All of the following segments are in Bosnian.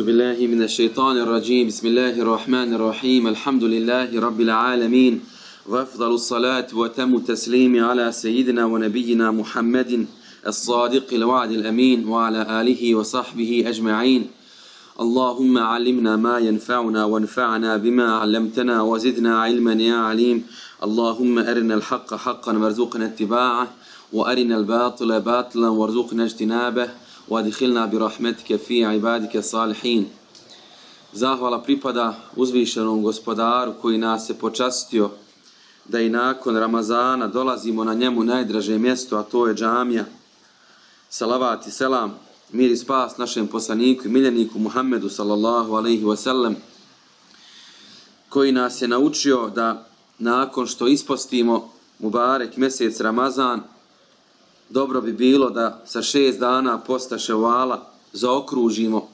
بالله من الشيطان الرجيم بسم الله الرحمن الرحيم الحمد لله رب العالمين وأفضل الصلاة وتم التسليم على سيدنا ونبينا محمد الصادق الوعد الأمين وعلى آله وصحبه أجمعين اللهم علمنا ما ينفعنا وانفعنا بما علمتنا وزدنا علما يا عليم اللهم أرنا الحق حقا وارزقنا اتباعه وأرنا الباطل باطلا وارزقنا اجتنابه وادخلنا برahmetika fi ibadika salihin. Zahvala pripada uzvišenom gospodaru koji nas je počastio da i nakon Ramazana dolazimo na njemu najdraže mjesto, a to je džamija. Salavat i selam, mir i spas našem poslaniku i miljeniku Muhammedu sallallahu alaihi wasallam, koji nas je naučio da nakon što ispostimo Mubarek mjesec Ramazan, dobro bi bilo da sa 6 dana posta Ševala zaokružimo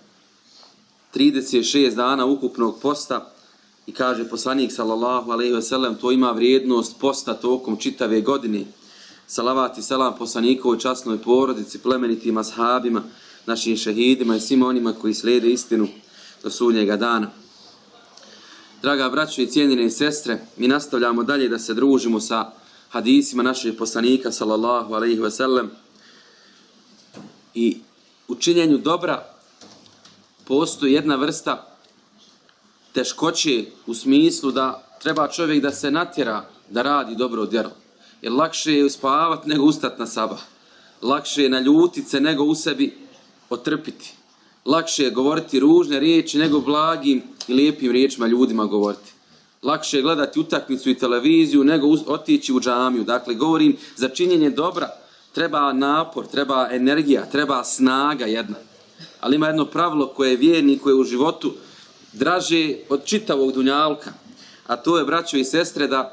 36 dana ukupnog posta i kaže poslanik sallallahu alejhi ve sellem, to ima vrijednost posta tokom čitave godine. Salavat i selam poslanikovoj časnoj porodici, plemenitim ashabima, našim šehidima i svima onima koji slijede istinu do sudnjega dana. Draga braćo i cijenjene sestre, mi nastavljamo dalje da se družimo sa hadisima našeg poslanika sallallahu alejhi ve sellem i u činjenju dobra postoji jedna vrsta teškoće u smislu da treba čovjek da se natjera da radi dobro djelo. Jer lakše je uspavati nego ustati na sabah. Lakše je naljutit se nego u sebi otrpiti. Lakše je govoriti ružne riječi nego blagim i lijepim riječima ljudima govoriti. Lakše je gledati utakmicu i televiziju nego otići u džamiju. Dakle, govorim, za činjenje dobra treba napor, treba energija, treba snaga jedna. Ali ima jedno pravilo koje je vjernik, koje je u životu draže od čitavog dunjalka. A to je, braćo i sestre, da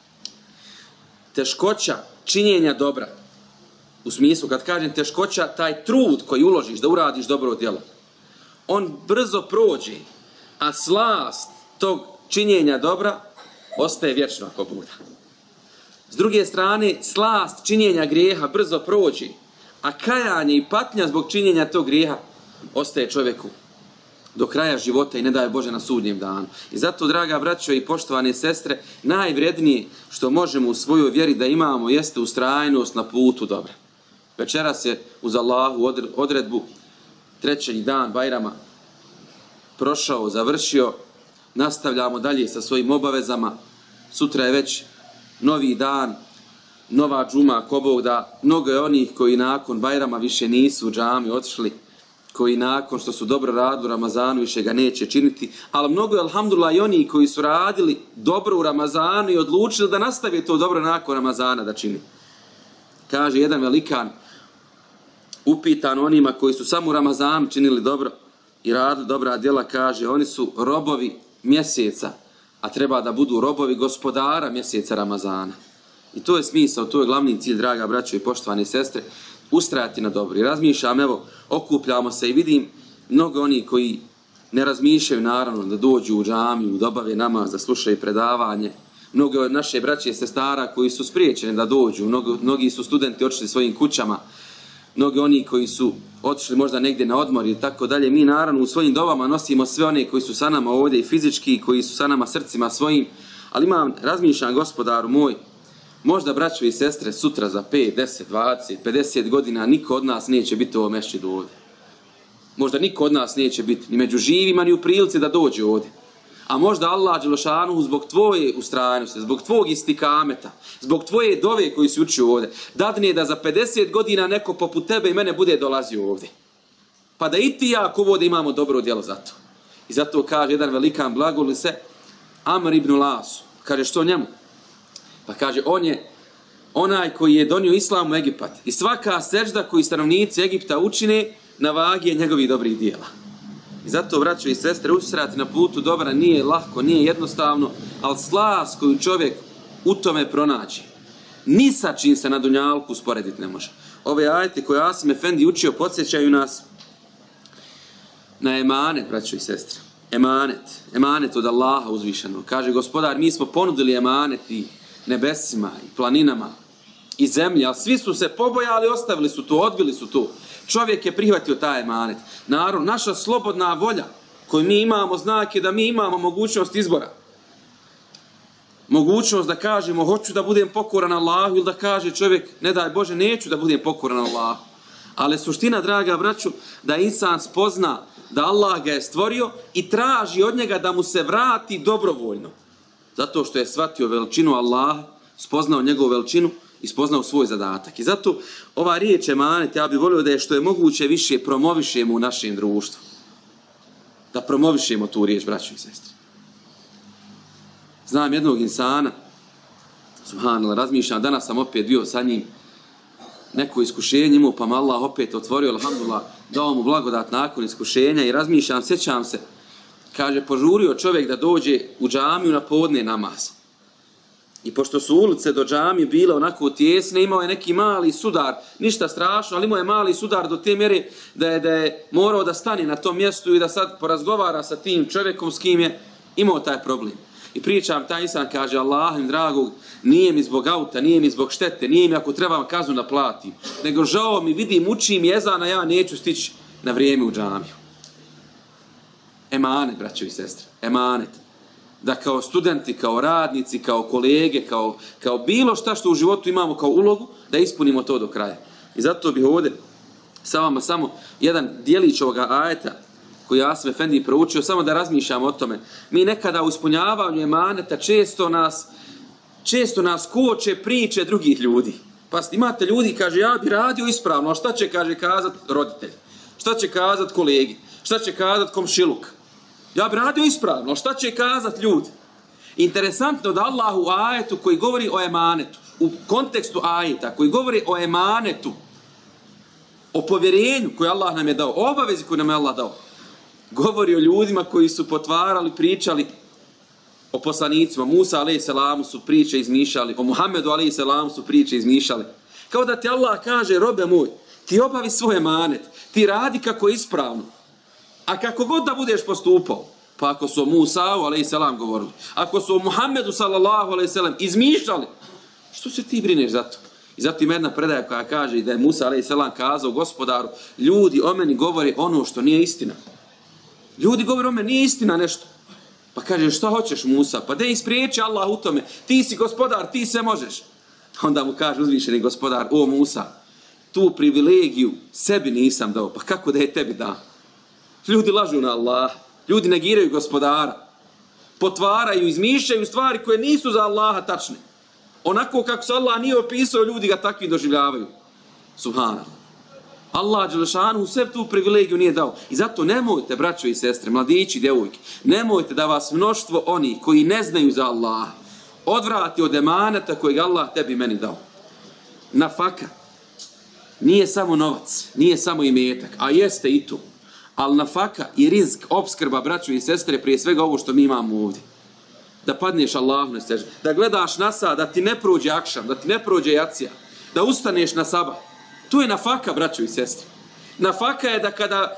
teškoća činjenja dobra, u smislu, kad kažem teškoća, taj trud koji uložiš da uradiš dobro djelo, on brzo prođe, a slast tog činjenja dobra ostaje vječno ako bude. S druge strane, slast činjenja grijeha brzo prođe, a kajanje i patnja zbog činjenja tog grijeha ostaje čovjeku do kraja života i ne daje Bože na sudnjem danu. I zato, draga braćo i poštovane sestre, najvrednije što možemo u svojoj vjeri da imamo jeste ustrajnost na putu dobra. Večeras je uz Allahu odredbu treći dan Bajrama prošao, završio. Nastavljamo dalje sa svojim obavezama. Sutra je već novi dan, nova džuma, ko Bog da. Mnogo je onih koji nakon Bajrama više nisu u džami otišli, koji nakon što su dobro radili u Ramazanu više ga neće činiti, ali mnogo je, alhamdulillah, i oni koji su radili dobro u Ramazanu i odlučili da nastave to dobro nakon Ramazana da čini. Kaže jedan velikan, upitan onima koji su samo u Ramazanu činili dobro i radili dobra djela, kaže, oni su robovi mjeseca, a treba da budu robovi gospodara mjeseca Ramazana. I to je smisao, to je glavni cilj, draga braćo i poštovane sestre, ustrajati na dobro. I razmišljam, evo, okupljamo se i vidim mnogo oni koji ne razmišljaju, naravno, da dođu u džamiju, da obave namaz, da slušaju predavanje. Mnogo naše braće i sestara koji su spriječeni da dođu, mnogi su studenti otišli svojim kućama, mnogi oni koji su otišli možda negdje na odmor i tako dalje. Mi naravno u svojim dovama nosimo sve one koji su sa nama ovdje i fizički, koji su sa nama srcima svojim, ali razmišljam, gospodaru moj, možda, braćo i sestre, sutra za 5, 10, 20, 50 godina niko od nas neće biti u ovom mešćidu ovdje. Možda niko od nas neće biti ni među živima ni u prilici da dođe ovdje. A možda Allah dželešanuhu zbog tvoje ustrajnosti, zbog tvog istikameta, zbog tvoje dove koju si učio ovdje, dadne da za 50 godina neko poput tebe i mene bude dolazio ovdje. Pa da i ti ja ako ovdje imamo dobro djelo za to. I zato kaže jedan velikan, blagoli se Amr ibn Lasu. Kaže, što njemu? Pa kaže, on je onaj koji je donio islam u Egipat. I svaka sežda koju stanovnici Egipta učine na vagi je njegovih dobrih dijela. I zato, braćo i sestre, ustrajati na putu dobra nije lako, nije jednostavno, ali slast koju čovjek u tome pronađe, ni sa čim se na dunjalku usporediti ne može. Ove ajete koje Asim Efendi učio podsjećaju nas na emanet, braćo i sestre. Emanet od Allaha uzvišenog. Kaže gospodar, mi smo ponudili emanet i nebesima i planinama i zemlje, ali svi su se pobojali, ostavili su to, odbili su to. Čovjek je prihvatio taj emanet. Naravno, naša slobodna volja koju mi imamo znak je da mi imamo mogućnost izbora. Mogućnost da kažemo hoću da budem pokoran Allahu ili da kaže čovjek ne daj Bože neću da budem pokoran Allahu. Ali suština, draga braću, da insan spozna da Allah ga je stvorio i traži od njega da mu se vrati dobrovoljno. Zato što je shvatio veličinu Allaha, spoznao njegovu veličinu i spoznao svoj zadatak. I zato ova riječ emanet, ja bih volio da je što je moguće više promovišemo u našem društvu. Da promovišemo tu riječ, braćo i sestre. Znam jednog insana, subhanallah, razmišljam, danas sam opet bio sa njim, neko iskušenje imao, pa mu Allah opet otvorio, alhamdulillah, dao mu blagodat nakon iskušenja i razmišljam, sjećam se, kaže, požurio čovjek da dođe u džamiju na podne namaz. I pošto su ulice do džamije bile onako tjesne, imao je neki mali sudar, ništa strašno, ali imao je mali sudar do te mjere da je morao da stane na tom mjestu i da sad porazgovara sa tim čovjekom s kim je imao taj problem. I pričam, taj insan kaže, Allahim dragog, nije mi zbog auta, nije mi zbog štete, nije mi ako trebam kaznu da platim, nego žao mi, vidim, učim jezana, ja neću stići na vrijeme u džamiju. Emanet, braćo i sestre, emanet. Da kao studenti, kao radnici, kao kolege, kao bilo šta što u životu imamo kao ulogu, da ispunimo to do kraja. I zato bih ovdje sa vama samo jedan dijelić ovoga ajeta koji Asim Efendi proučio, samo da razmišljamo o tome. Mi nekada u ispunjavanju emaneta često nas koče priče drugih ljudi. Pa imate ljudi, kaže, ja bi radio ispravno, a šta će, kaže, kazat roditelj? Šta će kazat kolegi? Šta će kazat komšiluk? Ja bi radio ispravno, a šta će kazat ljudi? Interesantno da Allah u ajetu koji govori o emanetu, u kontekstu ajeta koji govori o emanetu, o povjerenju koje Allah nam je dao, o obavezi koju nam je Allah dao, govori o ljudima koji su potvarali, pričali o poslanicima. Musa a.s. su priče izmišljali, o Muhammedu a.s. su priče izmišljali. Kao da ti Allah kaže, robe moj, ti obavi svoj emanet, ti radi kako je ispravno. A kako god da budeš postupao, pa ako su o Musa'u a.s. govorili, ako su o Muhammedu s.a.v. izmišljali, što se ti brineš za to? I zato ima jedna predaja koja kaže da je Musa a.s. kazao gospodaru, ljudi o meni govore ono što nije istina. Ljudi govore o meni, nije istina nešto. Pa kaže, šta hoćeš Musa? Pa da ispriječi Allah u tome, ti si gospodar, ti sve možeš. Onda mu kaže uzvišeni gospodar, o Musa, tu privilegiju sebi nisam dao, pa kako da je tebi da? Ljudi lažu na Allah, ljudi negiraju gospodara, potvaraju, izmišljaju stvari koje nisu za Allaha tačne. Onako kako se Allah nije opisao, ljudi ga takvi doživljavaju. Subhanallah. Allah dželešanu sve tu privilegiju nije dao. I zato nemojte, braćo i sestre, mladići, djevojke, nemojte da vas mnoštvo oni koji ne znaju za Allaha odvrati od emaneta kojeg Allah tebi meni dao. Nafaka nije samo novac, nije samo imetak, a jeste i to. Ali nafaka i rizk, opskrba, braćo i sestre, prije svega ovo što mi imamo ovdje. Da padneš Allahu na seždu, da gledaš na sad, da ti ne prođe akšam, da ti ne prođe jacija, da ustaneš na sabah. To je nafaka, braćo i sestre. Nafaka je da kada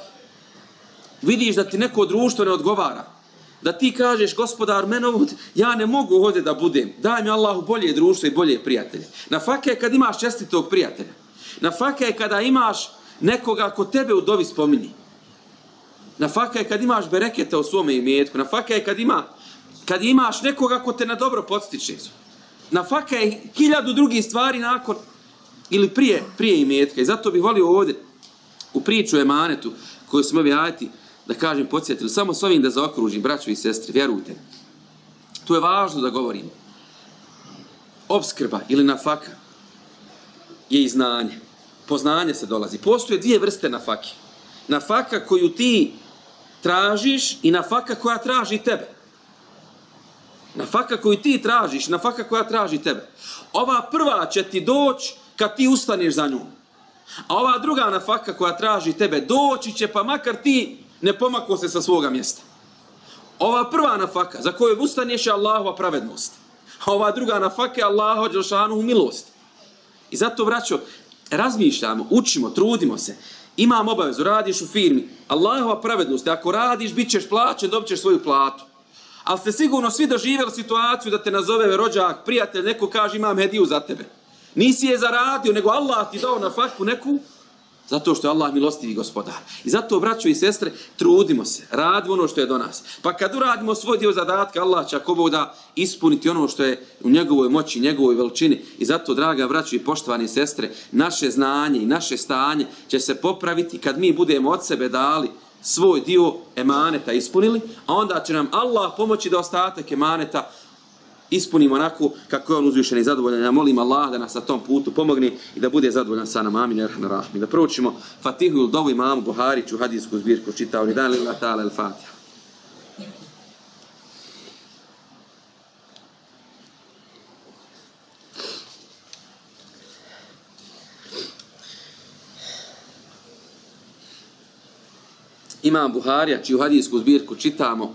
vidiš da ti neko društvo ne odgovara, da ti kažeš, gospodar, ja ne mogu ovdje da budem, daj mi Allahu bolje društvo i bolje prijatelje. Nafaka je kad imaš čestitog prijatelja. Nafaka je kada imaš nekoga ko tebe u dovi spominji. Nafaka je kad imaš bereketa u svome imetku. Nafaka je kad imaš nekoga ko te na dobro podstiče. Nafaka je 1000 drugih stvari nakon ili prije imetka. I zato bih volio ovdje u priču o emanetu koju smo ovi ajeti, da kažem, podsjetili, samo s ovim da zaokružim, braćo i sestre, vjerujte. Tu je važno da govorim. Opskrba ili nafaka je i znanje. Poznanje se dolazi. Postoje 2 vrste nafake. Nafaka koju ti tražiš i nafaka koja traži tebe. Nafaka koju ti tražiš, nafaka koja traži tebe. Ova prva će ti doći kad ti ustaneš za nju. A ova druga nafaka koja traži tebe doći će pa makar ti ne pomako se sa svoga mjesta. Ova prva nafaka za koju ustaneš je Allahova pravednost. A ova druga nafaka je Allahova dželešanu milost. I zato, braćo, razmišljamo, učimo, trudimo se. Imam obavezu, radiš u firmi. Allahova pravednost, ako radiš, bit ćeš plaćen, dobit ćeš svoju platu. Ali ste sigurno svi doživjeli situaciju da te nazove rođak, prijatelj, neko kaže imam hediju za tebe. Nisi je zaradio, nego Allah ti dao na faku neku, zato što je Allah milostivi gospodar. I zato, braćo i sestre, trudimo se, radimo ono što je do nas. Pa kad uradimo svoj dio zadatka, Allah će ako Bog da ispuniti ono što je u njegovoj moći, njegovoj veličini. I zato, draga braćo i poštovani sestre, naše znanje i naše stanje će se popraviti kad mi budemo od sebe dali svoj dio emaneta ispunili, a onda će nam Allah pomoći da ostatak emaneta ispunimo onako kako je on uzvišen i zadovoljan. Ja molim Allah da nas na tom putu pomogne i da bude zadovoljan sa nama. Amin. Da proučimo Fatihu ili dovu imamu Buhariću, hadijsku zbirku čitao. Nidan lillahi ta'ala al-Fatiha. Imam Buharija, čiju hadijsku zbirku čitamo,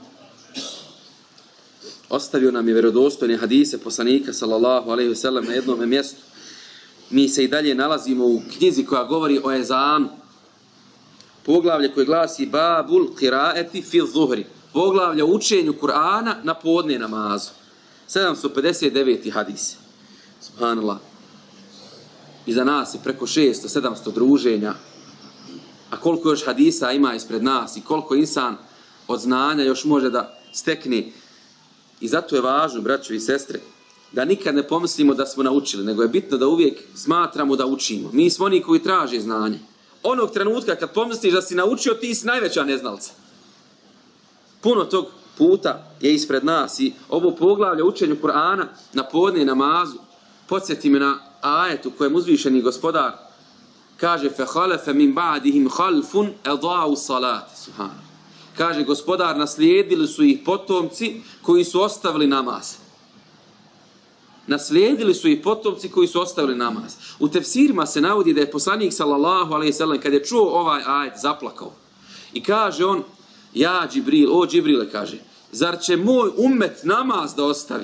ostavio nam je vjerodostojne hadise poslanika sallallahu alejhi ve sellem na jednom mjestu. Mi se i dalje nalazimo u knjizi koja govori o ezanu. Poglavlje koje glasi Babul qiraati fi zuhri. Poglavlje o učenju Kur'ana na podne namazu. 759. hadis. Subhanallah. Iza nas je preko 600-700 druženja. A koliko još hadisa ima ispred nas i koliko insan od znanja još može da stekne. I zato je važno, braćo i sestre, da nikad ne pomislimo da smo naučili, nego je bitno da uvijek smatramo da učimo. Mi smo oni koji traže znanje. Onog trenutka kad pomisliš da si naučio, ti si najveća neznalca. Puno tog puta je ispred nas i ovo poglavlje učenju Kur'ana na podne namazu podsjeti me na ajetu kojem uzvišeni gospodar kaže فَخَلَفَ مِنْ بَعْدِهِمْ خَلْفٌ أَضَاعُوا الصَّلَاةَ. Subhanallah. Kaže gospodar, naslijedili su ih potomci koji su ostavili namaz. Naslijedili su ih potomci koji su ostavili namaz. U tefsirima se navodi da je poslanik sallallahu alejhi ve sellem kad je čuo ovaj ajet zaplakao. I kaže on, ja Džibril, o Džibrile, kaže, zar će moj ummet namaz da ostavi?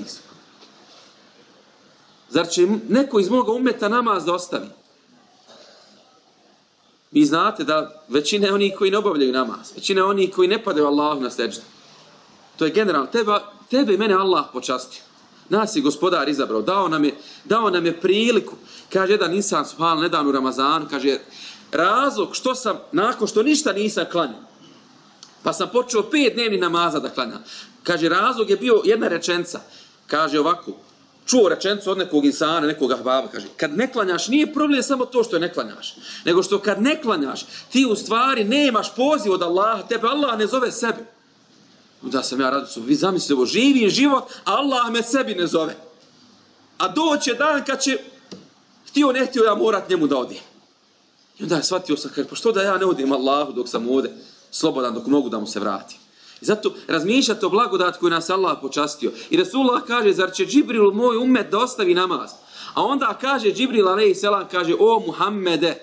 Zar će neko iz moga ummeta namaz da ostavi? Vi znate da većina je onih koji ne obavljaju namaz, većina je onih koji ne padaju Allahu na seđdu. To je generalno. Tebe i mene Allah počastio. Nas je gospodar izabrao, dao nam je priliku. Kaže jedan insan, subhanallah, nedavno u Ramazanu, kaže, razlog što sam, nakon što ništa nisam klanjao, pa sam počeo 5 dnevnih namaza da klanjam. Kaže, razlog je bio jedna rečenca. Kaže ovako, čuo rečenicu od nekog insana, nekog ahbaba, kaže, kad ne klanjaš, nije problem samo to što je ne klanjaš, nego što kad ne klanjaš, ti u stvari nemaš poziv od Allaha, tebe Allah ne zove sebe. Onda sam ja radio, vi zamislite ovo, živim život, a Allah me sebi ne zove. A doće dan kad će, htio ne htio, ja morat njemu da odim. I onda je shvatio sam, kaže, pa što da ja ne odim Allahu dok sam ovdje, slobodan, dok mogu da mu se vratim. I zato razmišljate o blagodat koju nas Allah počastio. I Rasulullah kaže, zar će Džibril moj ummet da ostavi namaz? A onda kaže Džibril alejhi selam, kaže, o Muhammede,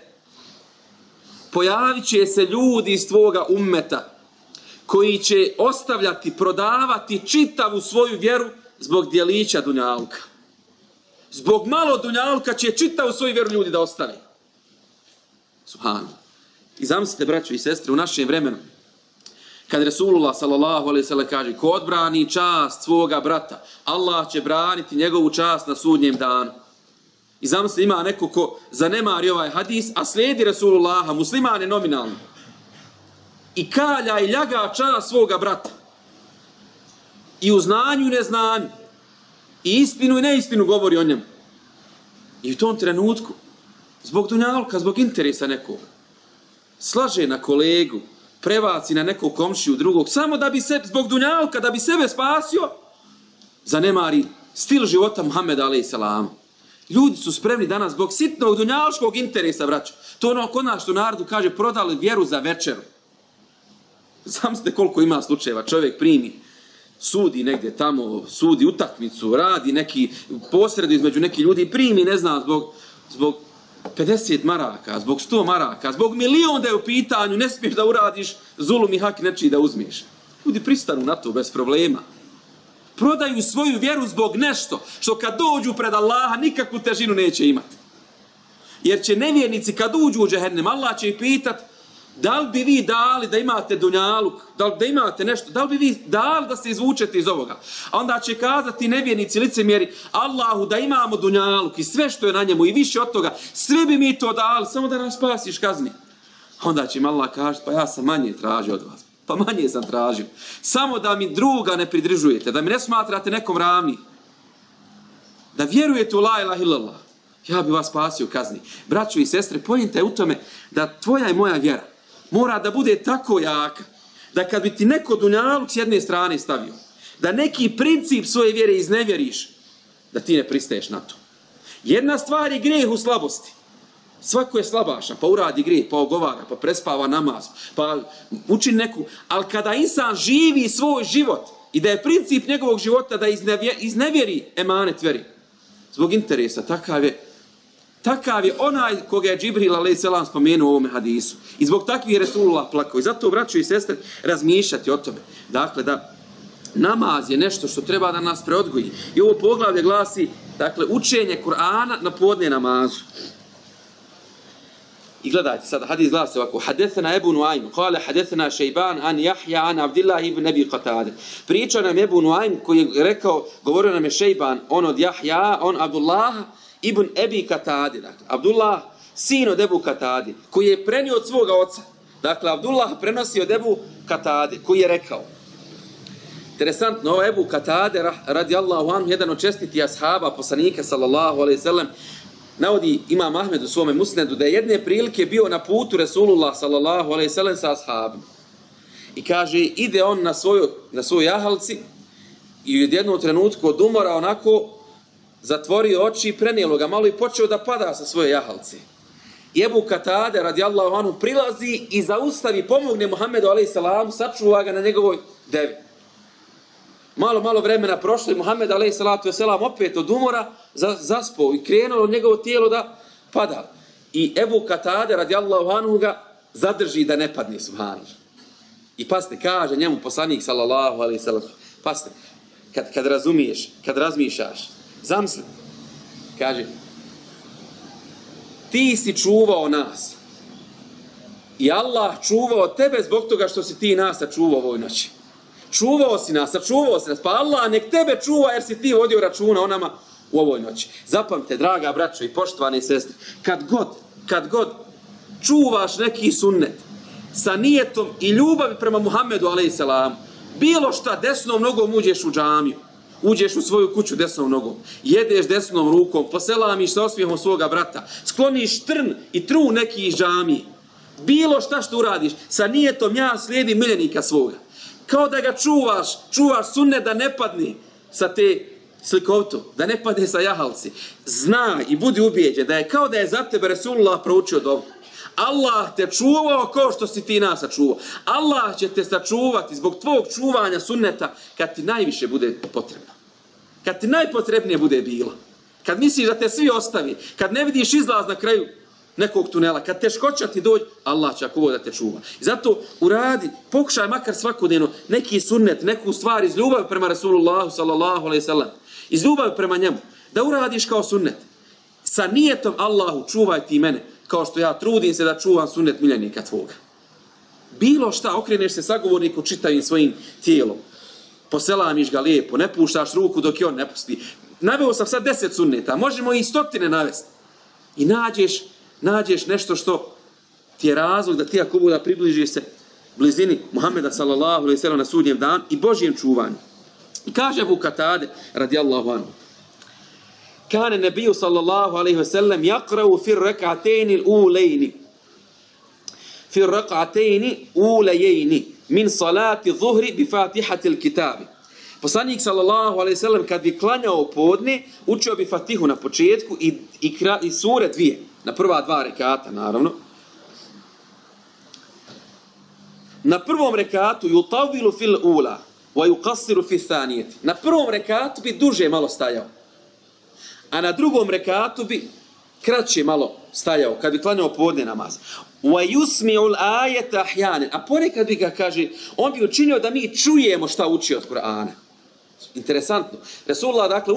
pojavit će se ljudi iz tvoga ummeta koji će ostavljati, prodavati čitavu svoju vjeru zbog djelića dunjalka. Zbog malo dunjalka će čitavu svoju vjeru ljudi da ostavi. Subhanallah. I zamislite, braćo i sestre, u našem vremenu, kad Rasulullah sallallahu alejhi ve sellem kaže, ko odbrani čast svoga brata, Allah će braniti njegovu čast na sudnjem danu. I zamislite, ima neko ko zanemari ovaj hadis, a slijedi Rasulullaha, musliman je nominalno. I kalja i ljaga čast svoga brata. I u znanju i neznanju. I istinu i neistinu govori o njemu. I u tom trenutku, zbog dunjalka, zbog interesa nekog, slaže na kolegu, prevaci na nekog komšiju drugog, samo da bi se, zbog dunjalka, da bi sebe spasio, zanemari stil života Muhammeda alejhi selam. Ljudi su spremni danas zbog sitnog dunjalškog interesa, braćo. To ono kod nas što narodu kaže, prodali vjeru za večeru. Zamislite koliko ima slučajeva, čovjek primi, sudi negdje tamo, sudi utakmicu, radi neki posredu između neki ljudi i primi, ne znam, zbog 50 maraka, zbog 100 maraka, zbog milion da je u pitanju, ne smiješ da uradiš zulum i hak nečiji da uzmiješ. Ljudi pristanu na to bez problema. Prodaju svoju vjeru zbog nešto što kad dođu pred Allaha nikakvu težinu neće imati. Jer će nevjernici kad uđu u džehennem, Allah će ih pitat, Da li bi vi dali da imate dunjaluk, da imate nešto, da li bi vi dali da se izvučete iz ovoga? A onda će kazati nevjernici, licemjeri, Allahu da imamo dunjaluk i sve što je na njemu i više od toga, sve bi mi to dali, samo da nas spasiš kazni. Onda će im Allah kaži, pa ja sam manje tražio od vas. Pa manje sam tražio. Samo da mi druga ne pridržujete, da mi ne smatrate nekom ravni. Da vjerujete u la ilaha illallah. Ja bi vas spasio kazni. Braćo i sestre, pojenta je u tome da tvoja i moja vjera mora da bude tako jaka, da kad bi ti neko dunjaluk s jedne strane stavio, da neki princip svoje vjere iznevjeriš, da ti ne pristaješ na to. Jedna stvar je grijeh u slabosti. Svako je slabašan, pa uradi grijeh, pa ogovara, pa prespava namaz, pa učini neku. Ali kada insan živi svoj život i da je princip njegovog života da iznevjeri emanet vjeri, zbog interesa, takav je onaj koga je Džibril a.s. spomenuo u ovome hadisu. I zbog takvih Resulullah plakao. I zato, braćo i sestre, razmišljati o tome. Dakle, da namaz je nešto što treba da nas preodgoji. I ovo poglavlje glasi, dakle, učenje Kur'ana na podne namazu. I gledajte sada, hadis glasi ovako. Hadesena Ebu Nuaym, kale hadesena Šejban, an Jahja, an Abdillah ibn Abi Qatade. Pričao nam Ebu Nuaym koji je rekao, govorio nam je Šejban, on od Jahja, on Abdullah ibn Abi Qatade. Dakle, Abdullah, sin od Ebu Qatade, koji je prenio od svoga oca. Dakle, Abdullah prenosi od Ebu Qatade, koji je rekao. Interesantno, ovo Ebu Qatade, radijallahu anhu, jedan od čestiti ashaba, poslanika, sallallahu alaihi sallam, navodi Imam Ahmed u svome musnedu da je jedne prilike bio na putu Resulullah sallallahu alejhi ve sellem sa ashabima. I kaže, ide on na svojoj jahalci i u jednom trenutku od umora onako zatvorio oči i prenijelo ga malo i počeo da pada sa svoje jahalci. I Ebu Qatade radijallahu anhu prilazi i zaustavi, pomogne Muhammedu alejhi selam, sačuva ga na njegovoj devi. Malo vremena prošlo i Muhammed alejhi salatu vesselam opet od umora zaspao i krenulo njegovo tijelo da pada. I Ebu Qatade radijallahu anhu ga zadrži da ne padne, subhanallah. I pasite, kaže njemu poslanik sallallahu alejhi ve sellem, pasite, kad razumiješ, kad razmišljaš, zamisli, kaže, ti si čuvao nas i Allah čuvao tebe zbog toga što si ti nas sačuvao ovoj noći. Čuvao si nas, pa Allah nek tebe čuva jer si ti vodio računa o nama u ovoj noći. Zapamte, draga braćo i poštovane sestre, kad god čuvaš neki sunnet sa nijetom i ljubavi prema Muhammedu a.s. bilo šta desnom nogom uđeš u džamiju, uđeš u svoju kuću desnom nogom, jedeš desnom rukom, poselamiš sa osmijehom svoga brata, skloniš trn i tru neki iz džamije, bilo šta što uradiš sa nijetom ja slijedim miljenika svoga. Kao da ga čuvaš sunnet da ne padne sa te slikovto, da ne padne sa jahalci. Zna i budi ubijeđen da je kao da je za tebe Resulullah proučio dobu. Allah te čuvao kao što si ti nas sačuvao. Allah će te sačuvati zbog tvog čuvanja sunneta kad ti najviše bude potrebno. Kad ti najpotrebnije bude bilo. Kad misliš da te svi ostavi. Kad ne vidiš izlaz na kraju nekog tunela. Kad teškoća ti dođe, Allah će ako da te čuva. I zato uradi, pokušaj makar svakodnevno neki sunnet, neku stvar iz ljubavi prema Rasulullahu sallallahu alejhi ve sellem. Iz ljubavi prema njemu. Da uradiš kao sunnet. Sa nijetom Allahu čuvaj ti mene. Kao što ja trudim se da čuvam sunnet miljenika tvoga. Bilo šta, okreneš se sagovorniku čitavim svojim tijelom. Poselamiš ga lijepo, ne puštaš ruku dok je on ne pusti. Naveo sam sad 10 sunneta, možemo i 100 navesti. I nađeš nešto što ti je razlog da ti ako Bog da približiš se blizini Muhammeda sallallahu alejhi ve sellem na sudnjem danu i Božjem čuvanju. I kaže Ebu Qatade radijallahu anhu: Kane nebiju sallallahu alejhi ve sellem yaqra'u fi rak'atayn al-ulayn fi rak'atayn ulayayn min salati dhuhri bi fatihati al-kitab. Poslanik sallallahu alejhi ve sellem kad bi klanjao podne učio bi Fatihu na početku i sure dvije. Na prva dva rekata, naravno. Na prvom rekatu yutawilu fil ula wa yuqassiru fi thaniyati. Na prvom rekatu bi duže malo stajao. A na drugom rekatu bi kraće malo stajao kad bi klanjao podne namaz. Wa yusmi'u al-ayata ahyanan. A ponekad bi ga, kaže, on bi učinio da mi čujemo šta uči od Kur'ana. Interesantno. Resulullah, dakle,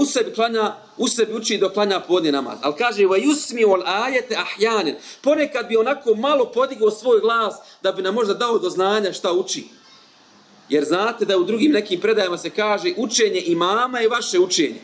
u sebi uči dok klanja podne namaz. Ali kaže, va yusmi wal ajete ahjanen. Ponekad bi onako malo podigao svoj glas da bi nam možda dao do znanja šta uči. Jer znate da u drugim nekim predajama se kaže učenje imama i vaše učenje.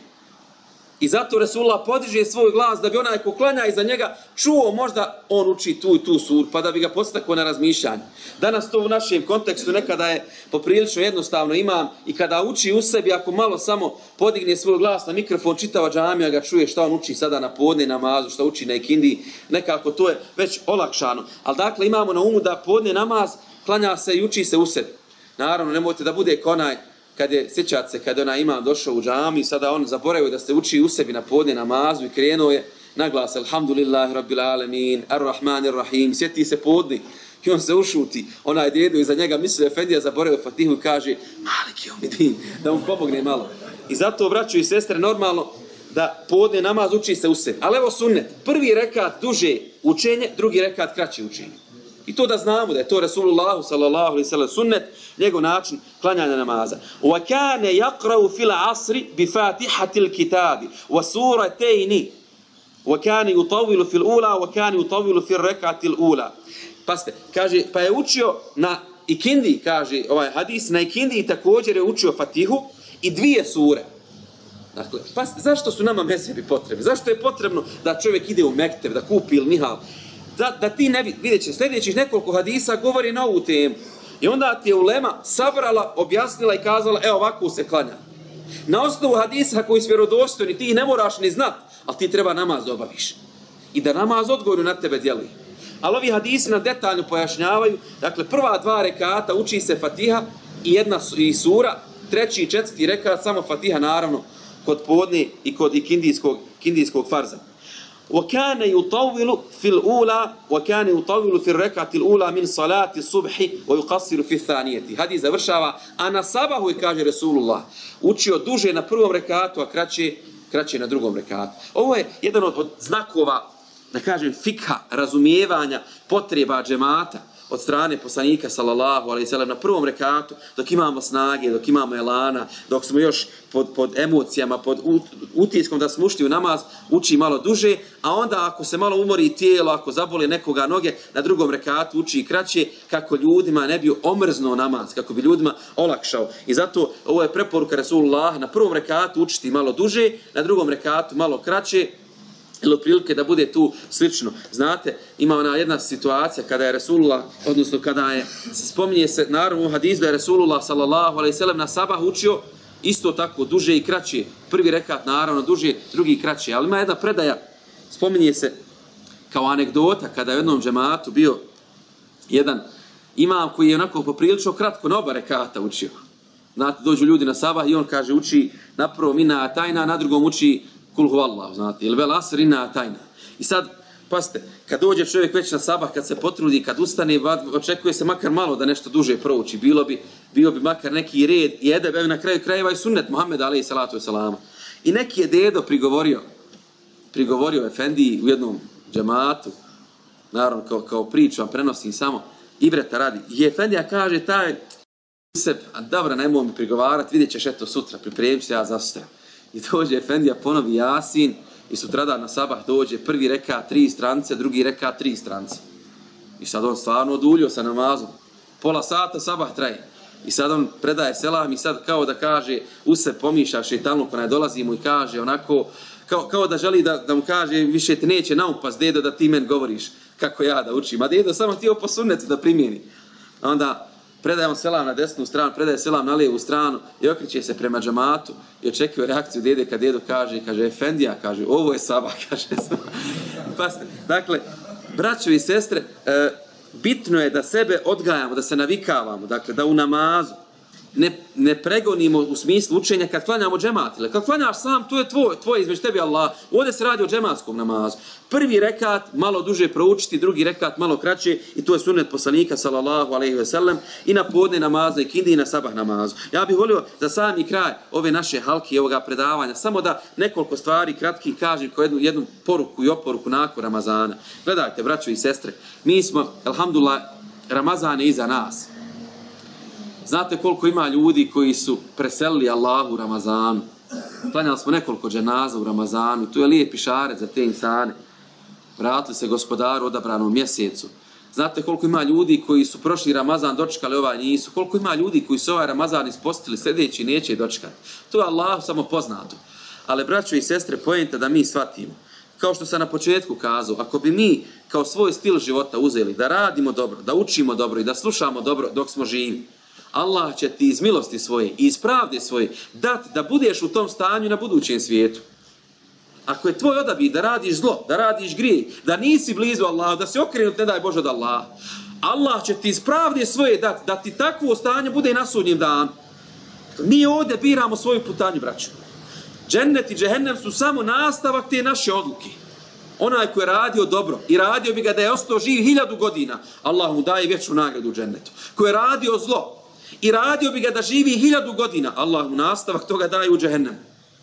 I zato Resulullah podiže svoj glas da bi onaj ko klanja iza njega čuo možda on uči tu i tu suru, pa da bi ga podstakao na razmišljanje. Danas to u našem kontekstu nekada je poprilično jednostavno imam i kada uči u sebi, ako malo samo podigne svoj glas na mikrofon, čitava džamija ga čuje šta on uči sada na podne namazu, šta uči na ikindi, nekako to je već olakšano. Ali dakle imamo na umu da podne namaz klanja se i uči se u sebi. Naravno, nemojte da bude konaj sjećate se, kada onaj imam došao u džami, sada on zaboravio da se uči u sebi na podne namazu i krenuo je na glas Alhamdulillahi Rabbil Alamin, Ar-Rahman Ar-Rahim, sjeti se podni i on se ušuti, onaj djedo iza njega misli Efendija zaboravio Fatihu i kaže Maliki Omidin, da mu pomogne malo. I zato, braćo i sestre, normalno da podne namaz uči se u sebi. Ali evo sunnet, prvi rekat duže učenje, drugi rekat kraće učenje. I to da znamo da je to Resulullahu sallallahu alejhi ve sellem sunnet, njegov način klanjanja namaza. Wa kana yaqra'u fil 'asri bi Fatihatil kitabi wa suratayn. Wa kana yutawwilu fil ula wa kana yutawwilu fil rak'atil ula. Kaže, pa je učio na ikindi, kaže ovaj hadis, na ikindi također je učio Fatihu i dvije sure. Dakle, zašto su nama mezhebi potrebni? Zašto je potrebno da čovjek ide u mekteb, da kupi ili nihal? Da ti ne vidjet će, sljedećih nekoliko hadisa govori na ovu temu. I onda ti je ulema sabrala, objasnila i kazala, evo ovako se klanja. Na osnovu hadisa koji su vjerodostojni, ti ih ne moraš ni znat, ali ti treba namaz da obaviš. I da namaz odgovorno na tebe djeluje. Ali ovi hadisi nam detaljno pojašnjavaju, dakle prva dva rekata uči se Fatiha i jedna sura, treći i četvrti rekat samo Fatiha, naravno, kod podne i kod ikindijskog farza. وكان يطول في الأولى وكان يطول في الركعة الأولى من صلاة الصبح ويقصر في الثانية. Hadis završava, a na sabahu je, kaže Resulullah, učio duže na prvom rekatu, a kraće na drugom rekatu. Ovo je jedan od znakova, da kažem, fikha, razumijevanja potreba džemata od strane poslanika sallallahu alejhi ve sellem na prvom rekatu, dok imamo snage, dok imamo elana, dok smo još pod emocijama, pod utiskom da smo ušli u namaz, uči malo duže, a onda ako se malo umori tijelo, ako zabole nekoga noge, na drugom rekatu uči i kraće, kako ljudima ne bi omrznuo namaz, kako bi ljudima olakšao. I zato ovo je preporuka Resulullah, na prvom rekatu učiti malo duže, na drugom rekatu malo kraće, ili otprilike da bude tu slično. Znate, ima ona jedna situacija kada je Resulullah, odnosno kada je, spominje se naravno u hadisu da je Resulullah sallallahu alejhi ve sellem na sabah učio isto tako duže i kraće. Prvi rekat naravno duže, drugi kraće. Ali ima jedna predaja, spominje se kao anegdota kada je u jednom džematu bio jedan imam koji je onako poprilično kratko na oba rekata učio. Znate, dođu ljudi na sabah i on kaže uči na prvom inna tajna, na drugom uči kul huvallahu, znate, ili vel asr inna tajna. I sad, pasite, kad dođe čovjek već na sabah, kad se potrudi, kad ustane, očekuje se makar malo da nešto duže prouči. Bio bi makar neki red i edeb, na kraju krajeva i sunnet Muhammeda alejhi salatu vesselam. I neki je dedo prigovorio Efendiji u jednom džematu, naravno kao priču, vam prenosim samo, ibreta radi. I Efendija kaže, taj se, a dobro, nemoj mi prigovarati, vidjet ćeš eto sutra, pripremim se ja za sutra. I dođe Efendija, ponovi Jasin i sutradan na sabah dođe prvi reka 3 stranice, drugi reka 3 stranice. I sad on stvarno oduljio sa namazom. Pola sata sabah traje. I sad on predaje selam i sad kao da kaže, u se pomišlja šejtanu kada dolazi mu i kaže onako, kao da želi da mu kaže više te neće naupast, dedo, da ti meni govoriš kako ja da učim. A dedo samo htio po sunnetu da primjeni. A onda predaje selam na desnu stranu, predaje selam na lijevu stranu i okreće se prema džematu i očekuje reakciju dede kad dedo kaže Efendija, kaže, ovo je sabah, kaže. Pasite, dakle, braćo i sestre, bitno je da sebe odgajamo, da se navikavamo, dakle, da u namazu ne pregonimo u smislu učenja kad klanjamo džemat. Kad klanjaš sam, to je tvoj između tebi Allah. Ovdje se radi o džematskom namazu. Prvi rekat malo duže proučiti, drugi rekat malo kraće i to je sunnet poslanika sallallahu alejhi ve sellem i na podne namazu i kindi i na sabah namazu. Ja bih volio za sami kraj ove naše halke i ovoga predavanja samo da nekoliko stvari kratki kažem kao jednu poruku i oporuku nakon Ramazana. Gledajte, braćo i sestre, mi smo, elhamdulillah, Ramazan je iza nas. Znate koliko ima ljudi koji su preselili Allahu u Ramazanu. Klanjali smo nekoliko dženaza u Ramazanu. Tu je lijepi šaret za te insane. Vratili se gospodaru odabranom mjesecu. Znate koliko ima ljudi koji su prošli Ramazan dočekali, ovaj nisu. Koliko ima ljudi koji su ovaj Ramazan ispostili, sljedeći neće dočekati. To je Allahu samo poznato. Ali braćo i sestre, poenta da mi shvatimo. Kao što sam na početku kazao, ako bi mi kao svoj stil života uzeli da radimo dobro, da učimo dobro i da slušamo dobro dok smo živi, Allah će ti iz milosti svoje i iz pravde svoje dati da budeš u tom stanju na budućem svijetu. Ako je tvoj odabir da radiš zlo, da radiš grije, da nisi blizu Allaha, da si okrenut, ne daj Bože od Allaha, Allah će ti iz pravde svoje dati da ti takvo stanje bude i na sudnjem danu. Mi ovdje biramo svoju putanju, braćo. Džennet i džehennem su samo nastavak te naše odluke. Onaj koji je radio dobro i radio bi ga da je ostao živ 1000 godina, Allah mu daje vječnu nagradu u džennetu. Koji je radio zlo i radio bi ga da živi 1000 godina, Allah mu nastavak toga daje u džehennem.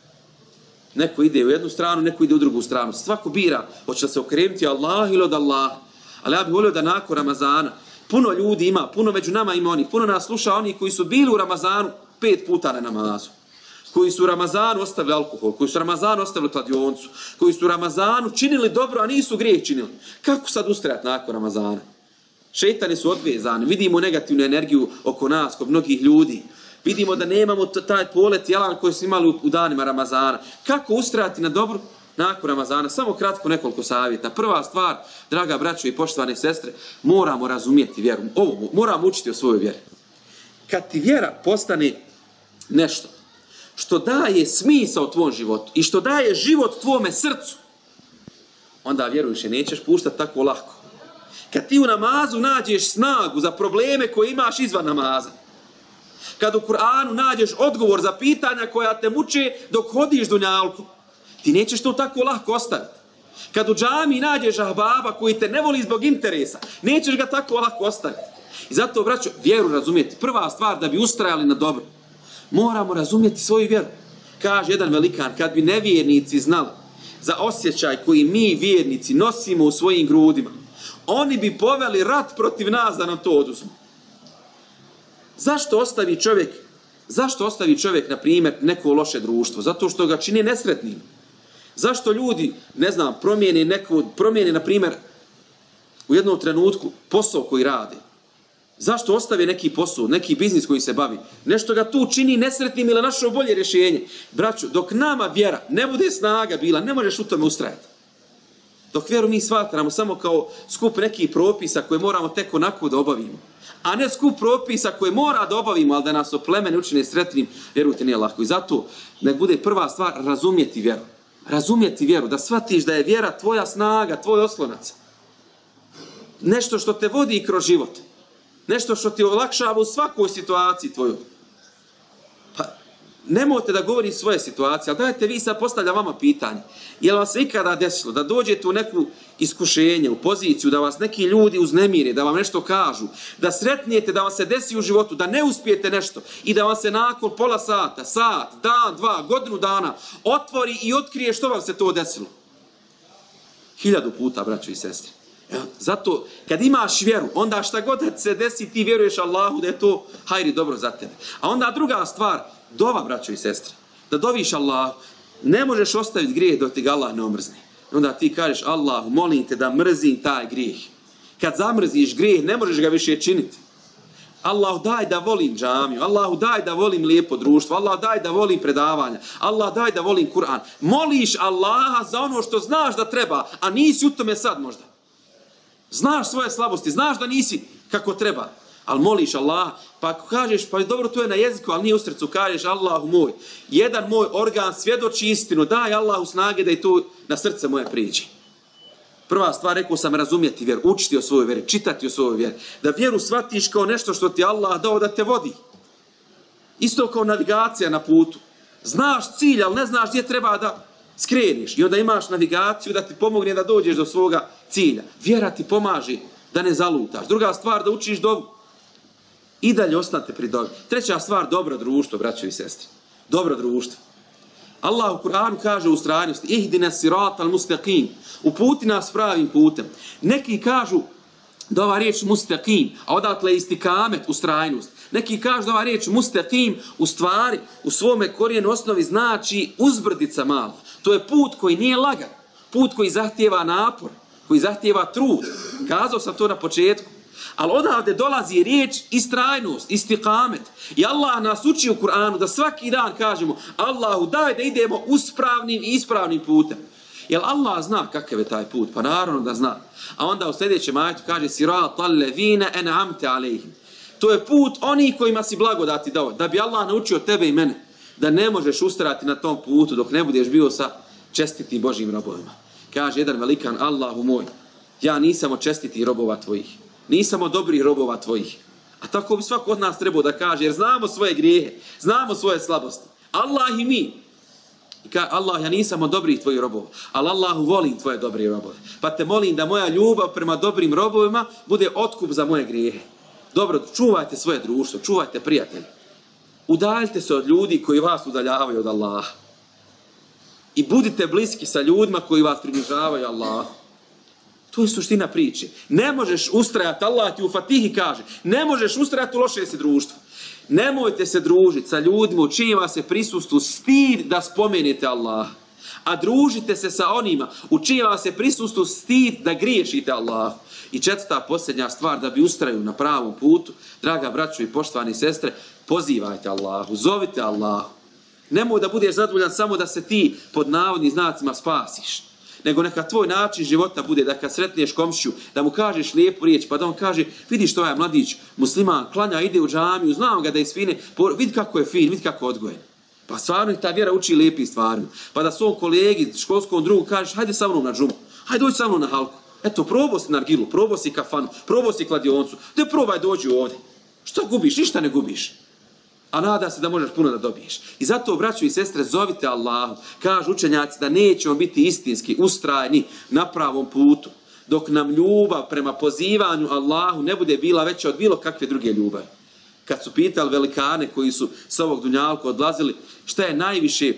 Neko ide u jednu stranu, neko ide u drugu stranu. Svako bira, hoće se okrenuti Allah ili od Allah. Ali ja bih volio da nakon Ramazana puno ljudi ima, puno među nama ima oni, puno nas sluša oni koji su bili u Ramazanu 5 puta na namazu. Koji su u Ramazanu ostavili alkohol, koji su u Ramazanu ostavili kladioncu, koji su u Ramazanu činili dobro, a nisu grijeh činili. Kako sad ustrajati nakon Ramazana? Šejtani su odvezani, vidimo negativnu energiju oko nas, kod mnogih ljudi. Vidimo da nemamo taj polet jalan koji smo imali u danima Ramazana. Kako ustrajati na dobro nakon Ramazana? Samo kratko nekoliko savjeta. Prva stvar, draga braćo i poštovane sestre, moramo razumjeti vjeru. Ovo moramo učiti o svojoj vjeri. Kad ti vjera postane nešto što daje smisao tvom životu i što daje život tvome srcu, onda vjeru više nećeš puštati tako lako. Kad ti u namazu nađeš snagu za probleme koje imaš izvan namaza, kad u Kur'anu nađeš odgovor za pitanja koja te muče dok hodiš dunjalku, ti nećeš to tako lako ostaviti. Kad u džami nađeš ahbaba koji te ne voli zbog interesa, nećeš ga tako lako ostaviti. I zato, braćo, vjeru razumjeti. Prva stvar da bi ustrajali na dobro, moramo razumjeti svoju vjeru. Kaže jedan velikan, kad bi nevjernici znali za osjećaj koji mi vjernici nosimo u svojim grudima, oni bi poveli rat protiv nas da nam to oduzmu. Zašto ostavi čovjek, na primjer, neko loše društvo? Zato što ga čini nesretnim. Zašto ljudi, ne znam, promijene, na primjer, u jednom trenutku posao koji rade? Zašto ostavi neki posao, neki biznis koji se bavi? Nešto ga tu čini nesretnim ili našao bolje rješenje. Braćo, dok nama vjera ne bude snaga bila, ne možeš u tome ustrajati. Dok vjeru mi shvatramo samo kao skup nekih propisa koje moramo tek onako da obavimo, a ne skup propisa koje mora da obavimo, ali da nas oplemene učine sretnim, vjerujte, nije lako. I zato nek bude prva stvar razumjeti vjeru. Razumjeti vjeru, da shvatiš da je vjera tvoja snaga, tvoj oslonac. Nešto što te vodi kroz život. Nešto što ti olakšava u svakoj situaciji tvojoj. Pa, nemojte da govori svoje situacije, ali dajte vi sad postavlja vama pitanje. Je li vam se ikada desilo da dođete u neku iskušenje, u poziciju, da vas neki ljudi uznemire, da vam nešto kažu, da sretnijete, da vam se desi u životu, da ne uspijete nešto i da vam se nakon pola sata, sat, dan, 2, godinu dana otvori i otkrije što vam se to desilo? 1000 puta, braćo i sestre. Zato, kad imaš vjeru, onda šta god da se desi, ti vjeruješ Allahu da je to hajri dobro za tebe. A onda druga stvar, dova, braćo i sestre, da doviš Allahu. Ne možeš ostaviti grijeh dok ti ga Allah ne omrzne. Onda ti kažeš, Allahu, molim te da mrzim taj grijeh. Kad zamrziš grijeh, ne možeš ga više činiti. Allahu, daj da volim džamiju. Allahu, daj da volim lijepo društvo. Allahu, daj da volim predavanja. Allah, daj da volim Kur'an. Moliš Allaha za ono što znaš da treba, a nisi u tome sad možda. Znaš svoje slabosti, znaš da nisi kako treba, ali moliš Allaha. Pa ako kažeš, pa dobro, to je na jeziku, ali nije u srcu, kažeš, Allahu moj, jedan moj organ svjedoči istinu, daj Allahu snage da i to na srce moje priđe. Prva stvar, rekao sam, razumjeti vjeru, učiti o svojoj vjeri, čitati o svojoj vjeri, da vjeru shvatiš kao nešto što ti Allah dao da te vodi. Isto kao navigacija na putu. Znaš cilj, ali ne znaš gdje treba da skreniš. I onda imaš navigaciju da ti pomogne da dođeš do svoga cilja. Vjera ti pomaže da ne zalutaš. Druga stvar, da učiš dovu. I dalje ostate pri dobi. Treća stvar, dobro društvo, braćo i sestre. Dobro društvo. Allah u Kur'anu kaže u ustrajnosti, ihdina siratal mustaqim, uputi nas pravim putem. Neki kažu da ova riječ mustaqim, a odatle istikamet, ustrajnost. Neki kažu da ova riječ mustaqim u stvari, u svome korijenu osnovi znači uzbrdica malo. To je put koji nije lagan, put koji zahtijeva napor, koji zahtijeva trud. Kazao sam to na početku. Ali odavde dolazi riječ istrajnost, istikamet. I Allah nas uči u Kur'anu da svaki dan kažemo Allahu daj da idemo uspravnim i ispravnim putem. Jer Allah zna kakav je taj put, pa naravno da zna. A onda u sljedećem ajetu kaže siratal lezina en'amte alejhim. To je put onih kojima si blagodati dao. Da bi Allah naučio tebe i mene da ne možeš ustrajati na tom putu dok ne budeš bio sa čestitim Božjim robovima. Kaže jedan velikan, Allahu moj, ja nisam od čestitih robova tvojih. Nisam od dobrih robova tvojih. A tako bi svako od nas trebao da kaže, jer znamo svoje grijehe, znamo svoje slabosti. Allah i mi. I kaže, Allah, ja nisam od dobrih tvojih robova, ali Allahu volim tvoje dobre robove. Pa te molim da moja ljubav prema dobrim robovima bude otkup za moje grijehe. Dobro, čuvajte svoje društvo, čuvajte prijatelje. Udaljite se od ljudi koji vas udaljavaju od Allaha. I budite bliski sa ljudima koji vas približavaju Allahu. To je suština priče. Ne možeš ustrajati, Allah ti u Fatihi kaže, ne možeš ustrajati u loše si društvo. Nemojte se družiti sa ljudima u čijem vas je prisustvu stid da spomenete Allah. A družite se sa onima u čijem vas je prisustvu stid da griješite Allah. I četvrta, posljednja stvar, da bi ustraju na pravom putu, draga braćo i poštovani sestre, pozivajte Allahu, zovite Allahu. Nemoj da budeš zadovoljan samo da se ti pod navodnim znacima spasiš. Nego neka tvoj način života bude da kad sretneš komšiju, da mu kažeš lijepu riječ, pa da on kaže, vidiš što ovaj mladić, musliman, klanja, ide u džamiju, znam ga da je svine, vidi kako je fin, vidi kako je odgojen. Pa stvarno ta vjera uči lijepim stvarima. Pa da svom kolegi, školskom drugu kažeš, hajde sa mnom na džumu, hajde dođi sa mnom na halku. Eto, probao si nargilu, probao si kafanu, probao si kladioncu, te probaj dođi ovdje. Što gubiš? Ništa ne gubiš. A nada se da možeš puno da dobiješ. I zato, braćo i sestre, zovite Allahu. Kažu učenjaci da nećemo biti istinski, ustrajni na pravom putu, dok nam ljubav prema pozivanju Allahu ne bude bila veća od bilo kakve druge ljubavi. Kad su pitali velikane koji su s ovog dunjalka odlazili, šta je najviše,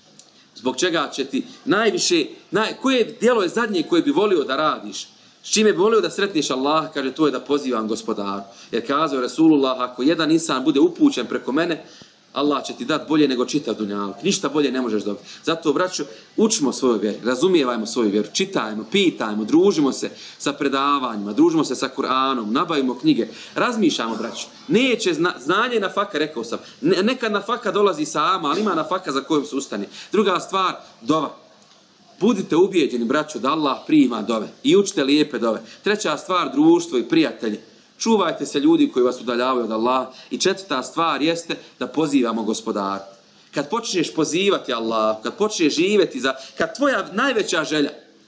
zbog čega će ti najviše, koje djelo je zadnje koje bi volio da radiš? S čime bi volio da sretniš Allah, kaže, to je da pozivam gospodaru. Jer kazao je Rasulullah, ako jedan insan bude upućen preko mene, Allah će ti dati bolje nego čitav dunjaluk. Ništa bolje ne možeš dobiti. Zato, braćo, učimo svoju vjeru, razumijevajmo svoju vjeru, čitajmo, pitajmo, družimo se sa predavanjima, družimo se sa Kur'anom, nabavimo knjige, razmišljamo, braćo. Neće znanje na faka, rekao sam. Nekad na faka dolazi sama, ali ima na faka za kojom se ustane. Druga stvar, dova. Budite ubijeđeni, braćo, da Allah prima dove i učite lijepe dove. Treća stvar, društvo i prijatelji. Čuvajte se ljudi koji vas udaljavaju od Allaha. I četvrta stvar jeste da pozivamo gospodara. Kad počneš pozivati Allah, kad počneš živjeti kad tvoja najveća želja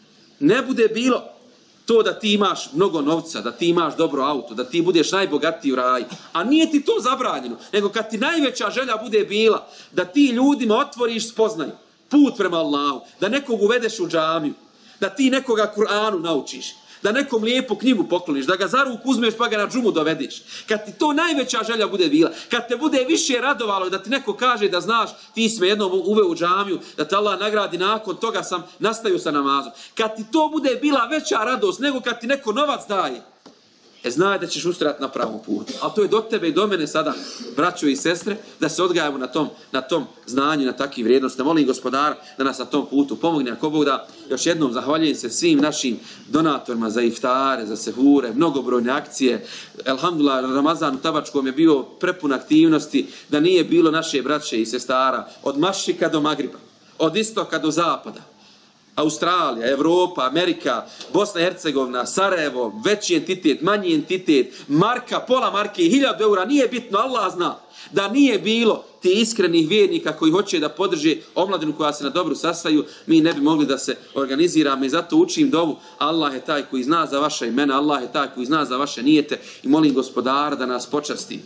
ne bude bilo to da ti imaš mnogo novca, da ti imaš dobro auto, da ti budeš najbogatiji u raju, a nije ti to zabranjeno, nego kad ti najveća želja bude bila da ti ljudima otvoriš spoznaju, put prema Allahu, da nekog uvedeš u džamiju, da ti nekoga Kur'anu naučiš, da nekom lijepu knjigu pokloniš, da ga za ruku uzmeš pa ga na džumu dovediš. Kad ti to najveća želja bude bila, kad te bude više radovalo da ti neko kaže da znaš, ti si me jednom uveo u džamiju, da te Allah nagradi, nakon toga sam nastavio sa namazom. Kad ti to bude bila veća radost nego kad ti neko novac daje, znaj da ćeš ustrajati na pravom putu. Ali to je do tebe i do mene sada, braćo i sestre, da se odgajamo na tom znanju, na takvim vrijednostima. Molim gospodara da nas na tom putu pomogne. Ako Bog da, još jednom zahvaljujem se svim našim donatorima za iftare, za sehure, mnogobrojne akcije. Elhamdulillah, Ramazan u Tabačkom je bio prepun aktivnosti, da nije bilo naše braće i sestara od Mašrika do Magriba, od istoka do zapada. Australija, Evropa, Amerika, Bosna i Hercegovina, Sarajevo, veći entitet, manji entitet, marka, pola marke, 1000 eura, nije bitno, Allah zna. Da nije bilo ti iskrenih vjernika koji hoće da podrže omladinu koja se na dobru sastaju, mi ne bi mogli da se organiziramo i zato učim dovu. Allah je taj koji zna za vaša imena, Allah je taj koji zna za vaše nijete i molim gospodara da nas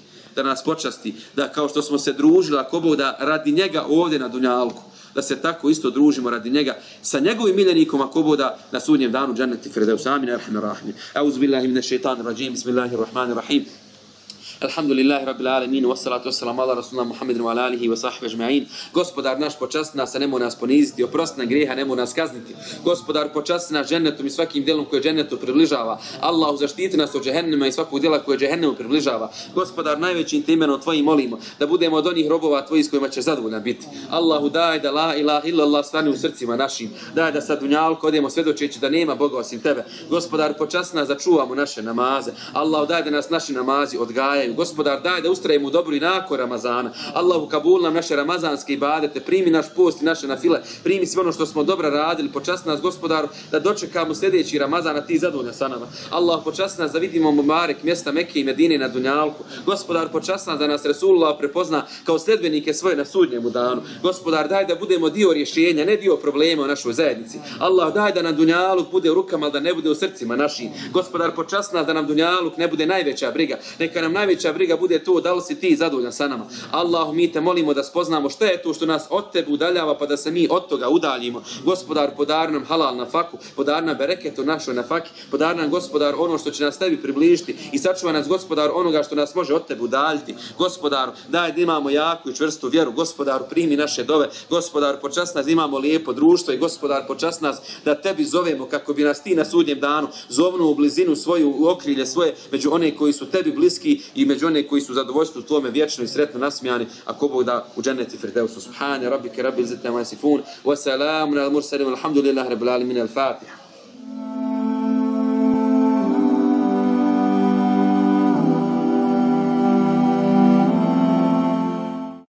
počasti, da kao što smo se družili, ako Bog da radi njega ovdje na dunjalku, da se tako isto družimo radi njega sa njegovim miljenikom, ako Bog da na sudnjem danu dženneti firdeus. Amin, arhamar rahim. Auzu billahi minash shaitanir rajim. Bismillahir rahmanir rahim. Alhamdulillahi rabbil alamin, wassalatu wassalamu ala rasulina Muhammedin wa ala alihi wa sahbihi ajma'in. Gospodar naš, počasti nas, a nemoj nas poniziti, oprosti nam grijeha, nemoj nas kazniti. Gospodar, počasti nas džennetom i svakim djelom koje džennetu približava. Allahu, zaštiti nas od džehennema i svakog djela koje džehennemu približava. Gospodar, najvećim te imenom tvojim molimo da budemo od onih robova tvojih s kojima će zadovoljan biti. Allahu, daj da la ilaha illallah stane u srcima našim. Daj da sa dunjalku odemo svjedočeći da nema Boga osim tebe. Gospodar, počasti nas da čuvamo naše namaze. Allahu, daj da nas naši namazi odgajaju. Gospodar, daj da ustrajemo u dobru i nakon Ramazana. Allahu, kabul nam naše ramazanske ibadete, primi naš post i naše nafile, primi sve ono što smo dobro radili, počasti nas, Gospodaru, da dočekamo sljedeći Ramazan, a ti zadovoljan sa nama. Allah, počasti nas da vidimo mubarek mjesta Mekke i Medine na dunjalku. Gospodar, počasti nas da nas Resulullah prepozna kao sljedbenike svoje na sudnjemu danu. Gospodar, daj da budemo dio rješenja, ne dio problema u našoj zajednici. Allah, daj da nam dunjaluk bude u rukama, ali da ne bude u srcima našim. Gospodar, počasti nas da nam dunjaluk ne bude najveća briga. Neka nam najveća briga bude to da li si ti zadovoljan sa nama. Allah, mi te molimo da spoznamo šta je to što nas od tebe udaljava, pa da se mi od toga udaljimo. Gospodar, podari nam halal na faku, podari nam bereket u našoj nafaki, podari nam, Gospodar, ono što će nas tebi približiti i sačuva nas, Gospodar, onoga što nas može od tebe udaljiti. Gospodaru, daj da imamo jaku i čvrstu vjeru. Gospodaru, primi naše dove. Gospodaru, počasti nas da imamo lijepo društvo i Gospodar, počasti nas da tebi zovemo kako bi nas ti na sudnjem danu zovnu u blizinu svoju, u okrilje svoje, među one koji su tebi bliski i među one koji su zadovoljstvu tvome vječno i sretno nasmijani, ako Bog da u dženneti firdevsu. Subhane rabbike rabbil izzati amma yasifun wa salamun al mursalin walhamdulillahi rabbil alamin. Al-Fatiha.